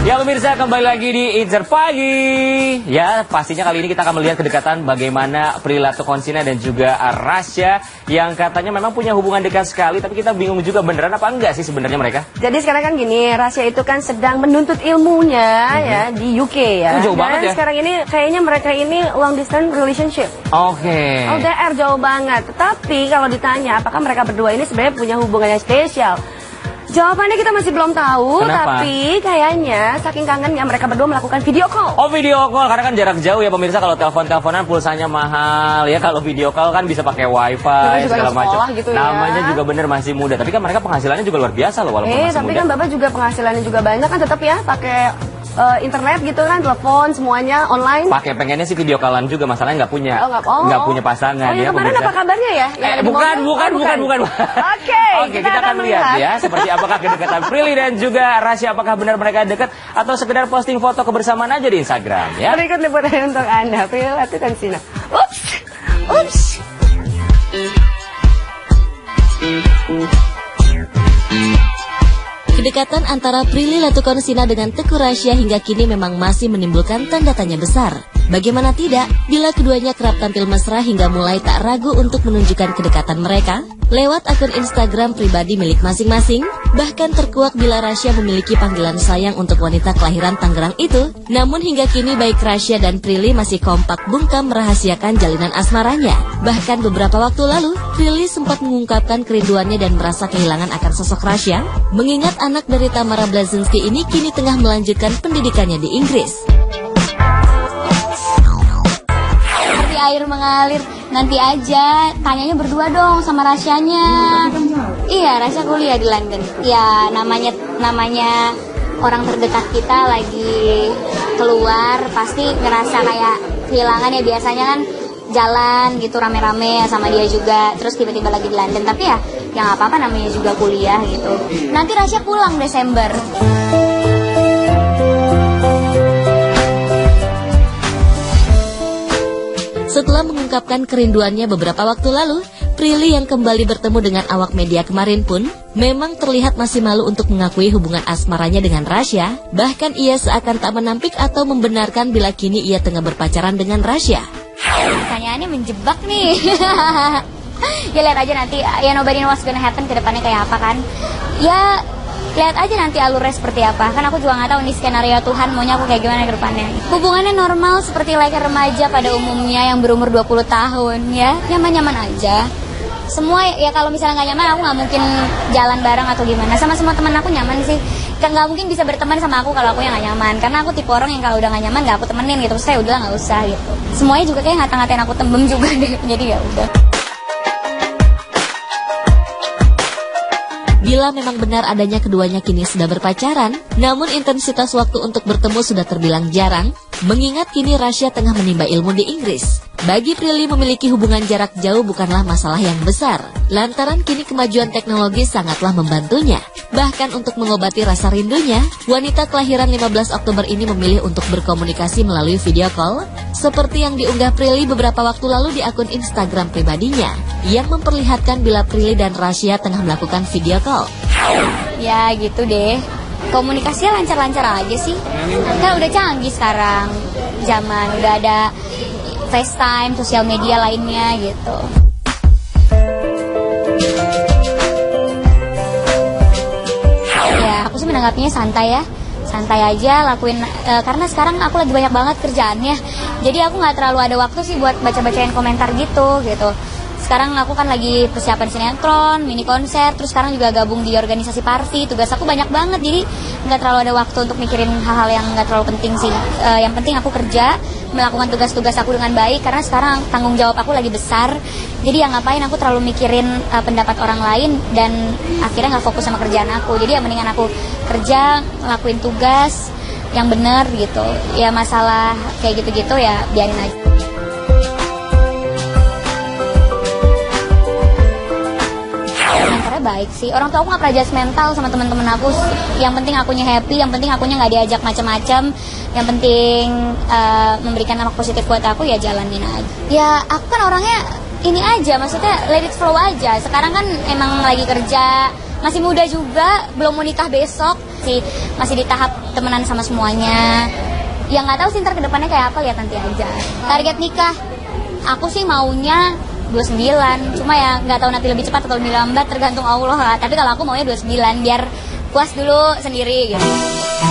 Ya pemirsa, kembali lagi di Incer Pagi. Ya, pastinya kali ini kita akan melihat kedekatan bagaimana Prilly Latuconsina dan juga Rasya yang katanya memang punya hubungan dekat sekali, tapi kita bingung juga beneran apa enggak sih sebenarnya mereka. Jadi sekarang kan gini, Rasya itu kan sedang menuntut ilmunya ya di UK ya. Jauh banget ya. Sekarang ini kayaknya mereka ini long distance relationship. Oke. LDR jauh banget. Tetapi kalau ditanya apakah mereka berdua ini sebenarnya punya hubungan yang spesial, jawabannya kita masih belum tahu. Kenapa? Tapi kayaknya saking kangennya mereka berdua melakukan video call. Oh, video call, karena kan jarak jauh ya pemirsa. Kalau telepon-teleponan pulsanya mahal ya. Kalau video call kan bisa pakai wifi segala macam. Gitu ya. Namanya juga bener masih muda. Tapi kan mereka penghasilannya juga luar biasa loh walaupun masih tapi muda. kan Bapak juga penghasilannya juga banyak kan, tetap ya pakai internet gitu kan, telepon semuanya online. Pakai pengennya sih video callan juga, masalahnya nggak punya. Nggak punya pasangan. Oh, ya, kemarin pemirsa. apa kabarnya ya? Bukan. Oke, kita akan lihat ya seperti apakah kedekatan Prilly dan juga Rasya, apakah benar mereka dekat atau sekedar posting foto kebersamaan aja di Instagram ya. Berikut liputan untuk Anda, Prilly Latuconsina. Ups. Kedekatan antara Prilly Latuconsina dengan Teuku Rasya hingga kini memang masih menimbulkan tanda tanya besar. Bagaimana tidak bila keduanya kerap tampil mesra hingga mulai tak ragu untuk menunjukkan kedekatan mereka lewat akun Instagram pribadi milik masing-masing. Bahkan terkuak bila Rasya memiliki panggilan sayang untuk wanita kelahiran Tangerang itu. Namun hingga kini baik Rasya dan Prilly masih kompak bungkam merahasiakan jalinan asmaranya. Bahkan beberapa waktu lalu, Prilly sempat mengungkapkan kerinduannya dan merasa kehilangan akan sosok Rasya, mengingat anak dari Tamara Blazensky ini kini tengah melanjutkan pendidikannya di Inggris. Seperti air mengalir, nanti aja tanyanya berdua dong sama Rasyanya. Iya, Rasya kuliah di London. Ya, namanya orang terdekat kita lagi keluar, pasti ngerasa kayak kehilangan ya. Biasanya kan jalan gitu rame-rame sama dia juga, terus tiba-tiba lagi di London. Tapi ya nggak apa-apa, namanya juga kuliah gitu. Nanti Rasya pulang Desember. Setelah mengungkapkan kerinduannya beberapa waktu lalu, Prilly yang kembali bertemu dengan awak media kemarin pun memang terlihat masih malu untuk mengakui hubungan asmaranya dengan Rasya. Bahkan ia seakan tak menampik atau membenarkan bila kini ia tengah berpacaran dengan Rasya. Pertanyaannya menjebak nih. Ya lihat aja nanti, ya nobody knows what's gonna happen ke depannya kayak apa kan. Ya lihat aja nanti alurnya seperti apa. Kan aku juga nggak tahu nih skenario Tuhan maunya aku kayak gimana ke depannya. Hubungannya normal seperti layaknya remaja pada umumnya yang berumur 20 tahun ya. Nyaman-nyaman aja. Semua ya, kalau misalnya nggak nyaman aku nggak mungkin jalan bareng atau gimana. Sama semua teman aku nyaman sih. Nggak mungkin bisa berteman sama aku kalau aku yang nggak nyaman. Karena aku tipe orang yang kalau udah nggak nyaman nggak aku temenin gitu. Terus saya udahlah nggak usah gitu. Semuanya juga kayak ngata-ngatain aku tembem juga deh. Jadi ya udah. Bila memang benar adanya keduanya kini sudah berpacaran, namun intensitas waktu untuk bertemu sudah terbilang jarang, mengingat kini Rasya tengah menimba ilmu di Inggris. Bagi Prilly memiliki hubungan jarak jauh bukanlah masalah yang besar, lantaran kini kemajuan teknologi sangatlah membantunya. Bahkan untuk mengobati rasa rindunya, wanita kelahiran 15 Oktober ini memilih untuk berkomunikasi melalui video call, seperti yang diunggah Prilly beberapa waktu lalu di akun Instagram pribadinya, yang memperlihatkan bila Prilly dan Rasya tengah melakukan video call. Ya gitu deh. Komunikasinya lancar-lancar aja sih. Kan udah canggih sekarang zaman, udah ada FaceTime, sosial media lainnya gitu. Ya, aku sih menanggapinya santai ya. Santai aja lakuin, karena sekarang aku lagi banyak banget kerjaannya. Jadi aku nggak terlalu ada waktu sih buat baca-bacain komentar gitu. Sekarang aku kan lagi persiapan sinetron, mini konser, terus sekarang juga gabung di organisasi party. Tugas aku banyak banget, jadi nggak terlalu ada waktu untuk mikirin hal-hal yang nggak terlalu penting sih. Yang penting aku kerja, melakukan tugas-tugas aku dengan baik, karena sekarang tanggung jawab aku lagi besar. Jadi ya ngapain aku terlalu mikirin pendapat orang lain, dan akhirnya nggak fokus sama kerjaan aku. Jadi ya mendingan aku kerja, ngelakuin tugas yang bener gitu. Ya masalah kayak gitu-gitu ya biarin aja. Baik sih, orang tua aku nggak pernah judgmental sama teman-teman aku. Yang penting akunya happy, yang penting akunya nggak diajak macam-macam, yang penting memberikan dampak positif buat aku, ya jalanin aja. Ya aku kan orangnya ini aja, maksudnya let it flow aja. Sekarang kan emang lagi kerja, masih muda juga, belum mau nikah besok sih, masih di tahap temenan sama semuanya. Yang nggak tahu sih ntar kedepannya kayak apa, lihat nanti aja. Target nikah, aku sih maunya 29, cuma ya nggak tahu nanti lebih cepat atau lebih lambat, tergantung Allah lah. Tapi kalau aku maunya 29 biar puas dulu sendiri gitu.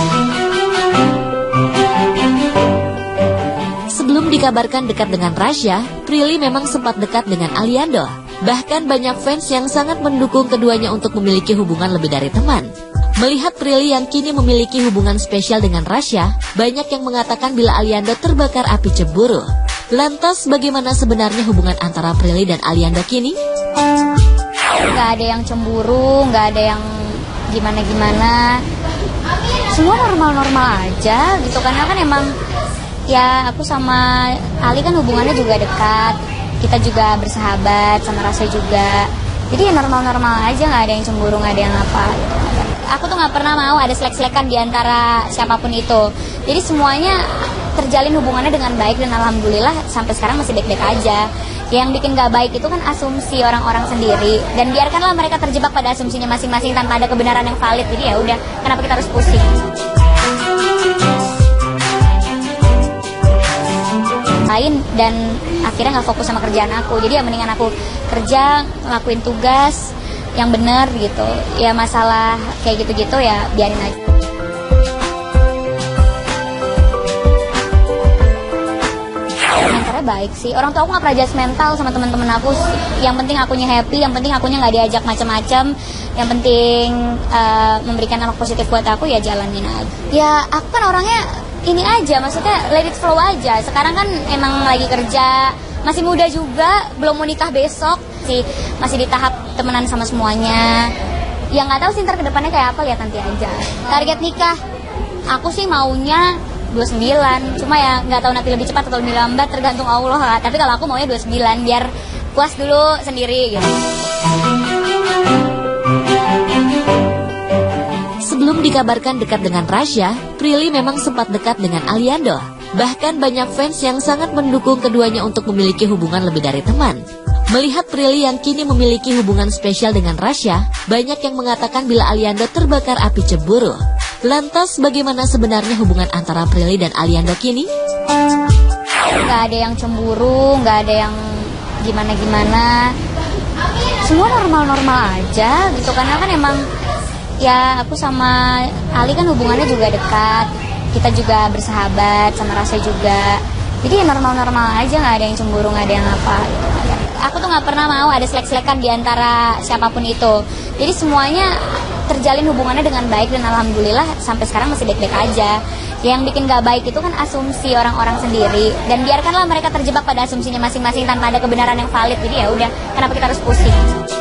Sebelum dikabarkan dekat dengan Rasya, Prilly memang sempat dekat dengan Aliando. Bahkan banyak fans yang sangat mendukung keduanya untuk memiliki hubungan lebih dari teman. Melihat Prilly yang kini memiliki hubungan spesial dengan Rasya, banyak yang mengatakan bila Aliando terbakar api cemburu. Lantas bagaimana sebenarnya hubungan antara Prilly dan Aliando kini? Nggak ada yang cemburu, nggak ada yang gimana-gimana. Semua normal-normal aja gitu, karena kan emang ya aku sama Ali kan hubungannya juga dekat, kita juga bersahabat, sama Rasya juga. Jadi ya normal-normal aja, nggak ada yang cemburu, nggak ada yang apa gitu. Aku tuh nggak pernah mau ada selek-selekan di antara siapapun itu. Jadi semuanya terjalin hubungannya dengan baik dan alhamdulillah sampai sekarang masih baik-baik aja. Yang bikin nggak baik itu kan asumsi orang-orang sendiri, dan biarkanlah mereka terjebak pada asumsinya masing-masing tanpa ada kebenaran yang valid. Jadi ya udah, kenapa kita harus pusing? Lain dan akhirnya nggak fokus sama kerjaan aku, jadi ya mendingan aku kerja, ngelakuin tugas yang bener gitu. Ya masalah kayak gitu-gitu ya biarin aja. Mentalnya baik sih, orang tua aku nggak pernah judgmental sama teman-teman aku. Yang penting akunya happy, yang penting akunya nggak diajak macam-macam, yang penting memberikan dampak positif buat aku, ya jalanin aja. Ya aku kan orangnya ini aja, maksudnya let it flow aja. Sekarang kan emang lagi kerja, masih muda juga, belum mau nikah besok sih, masih di tahap temenan sama semuanya. Yang nggak tahu sih ntar kedepannya kayak apa, lihat nanti aja. Target nikah, aku sih maunya 29, cuma ya nggak tahu nanti lebih cepat atau lebih lambat, tergantung Allah lah. Tapi kalau aku maunya 29 biar puas dulu sendiri gitu. Sebelum dikabarkan dekat dengan Rasya, Prilly memang sempat dekat dengan Aliando. Bahkan banyak fans yang sangat mendukung keduanya untuk memiliki hubungan lebih dari teman. Melihat Prilly yang kini memiliki hubungan spesial dengan Rasya, banyak yang mengatakan bila Aliando terbakar api cemburu. Lantas bagaimana sebenarnya hubungan antara Prilly dan Aliando kini? Nggak ada yang cemburu, nggak ada yang gimana-gimana. Semua normal-normal aja gitu, karena kan emang ya aku sama Ali kan hubungannya juga dekat, kita juga bersahabat, sama Rasya juga. Jadi ya normal-normal aja, nggak ada yang cemburu, nggak ada yang apa gitu. Aku tuh nggak pernah mau ada selek-selekan di antara siapapun itu. Jadi semuanya terjalin hubungannya dengan baik dan alhamdulillah sampai sekarang masih baik-baik aja. Yang bikin nggak baik itu kan asumsi orang-orang sendiri, dan biarkanlah mereka terjebak pada asumsinya masing-masing tanpa ada kebenaran yang valid. Jadi ya udah, kenapa kita harus pusing?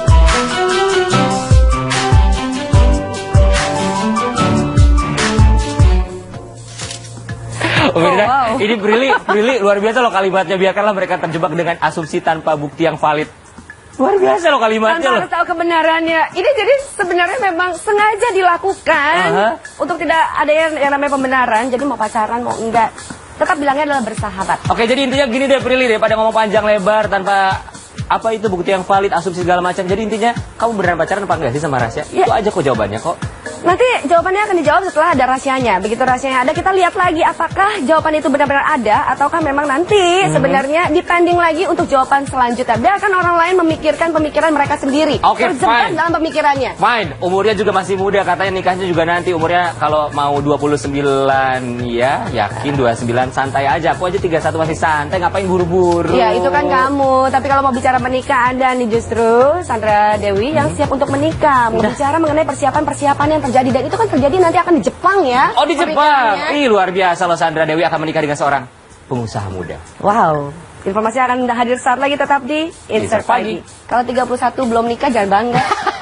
Oh, wow. Ini Prilly luar biasa loh kalimatnya, biarkanlah mereka terjebak dengan asumsi tanpa bukti yang valid. Luar biasa loh kalimatnya loh. Tanpa harus tahu kebenarannya. Ini jadi sebenarnya memang sengaja dilakukan untuk tidak ada yang namanya pembenaran. Jadi mau pacaran mau enggak, tetap bilangnya adalah bersahabat. Oke, jadi intinya gini deh Prilly, daripada ngomong panjang lebar tanpa apa itu bukti yang valid, asumsi segala macam. Jadi intinya kamu beneran pacaran apa enggak sih sama Rasya? Itu aja kok jawabannya kok. Nanti jawabannya akan dijawab setelah ada rahasianya. Begitu rahasianya ada, kita lihat lagi apakah jawaban itu benar-benar ada, ataukah memang nanti sebenarnya dipending lagi untuk jawaban selanjutnya. Biarkan orang lain memikirkan pemikiran mereka sendiri. Oke, terjebak fine. dalam pemikirannya. Fine, umurnya juga masih muda, katanya nikahnya juga nanti umurnya kalau mau 29 ya, yakin 29, santai aja. Aku aja 31 masih santai, ngapain buru-buru? Ya, itu kan kamu. Tapi kalau mau bicara menikah, Anda nih justru Sandra Dewi yang siap untuk menikah. Mau bicara mengenai persiapan-persiapan yang terjadi, dan itu kan terjadi nanti akan di Jepang ya. Oh, di Jepang. Ih, luar biasa loh, Sandra Dewi akan menikah dengan seorang pengusaha muda. Wow. Informasi akan hadir saat lagi, tetap di Insert Pagi. Kalau 31 belum nikah jangan bangga.